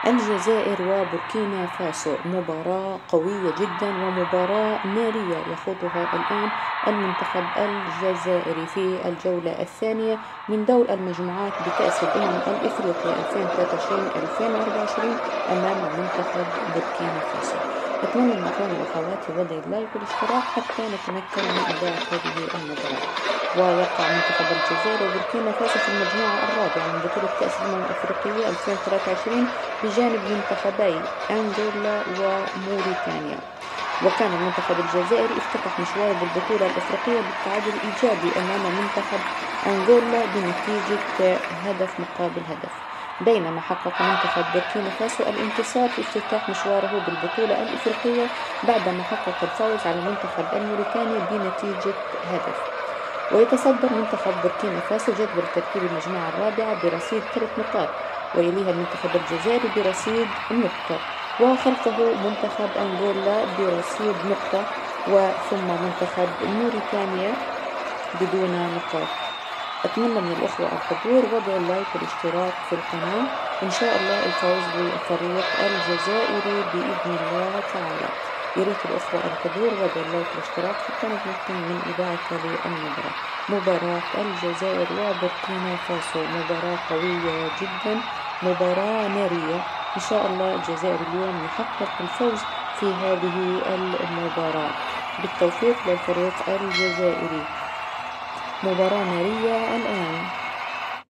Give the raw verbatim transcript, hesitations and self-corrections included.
الجزائر وبوركينا فاسو، مباراة قوية جدا ومباراة نارية يخوضها الآن المنتخب الجزائري في الجولة الثانية من دور المجموعات بكأس الأمم الإفريقية ألفين وثلاثة وعشرين ألفين وأربعة وعشرين أمام منتخب بوركينا فاسو. أتمنى من أخواني وأخواتي وضع اللايك والاشتراك حتى نتمكن من إذاعة هذه المباراة. ويقع منتخب الجزائر وبوركينا فاسو في المجموعة الرابعة من بطولة كأس الأمم الأفريقية ألفين وثلاثة وعشرين بجانب منتخبي أنغولا وموريتانيا. وكان المنتخب الجزائري افتتح مشواره بالبطولة الأفريقية بالتعادل الإيجابي أمام منتخب أنغولا بنتيجة هدف مقابل هدف، بينما حقق منتخب بوركينا فاسو الانتصار في افتتاح مشواره بالبطولة الإفريقية بعدما حقق الفوز على المنتخب الموريتاني بنتيجة هدف. ويتصدر منتخب بوركينا فاسو جدول ترتيب المجموعة الرابعة برصيد ثلاث نقاط، ويليها المنتخب الجزائري برصيد نقطة، وخلفه منتخب أنغولا برصيد نقطة، وثم منتخب موريتانيا بدون نقاط. أتمنى من الأخوة الحضور وضع اللايك والاشتراك في القناة، إن شاء الله الفوز بالفريق الجزائري بإذن الله تعالى. ياريت الأخوة الحضور وضع اللايك والاشتراك حتى نتمكن من إذاعة هذه المباراة، مباراة الجزائر وبوركينا فاسو، مباراة قوية جدا، مباراة نارية. إن شاء الله الجزائر اليوم يحقق الفوز في هذه المباراة. بالتوفيق للفريق الجزائري، مباراة نارية الآن.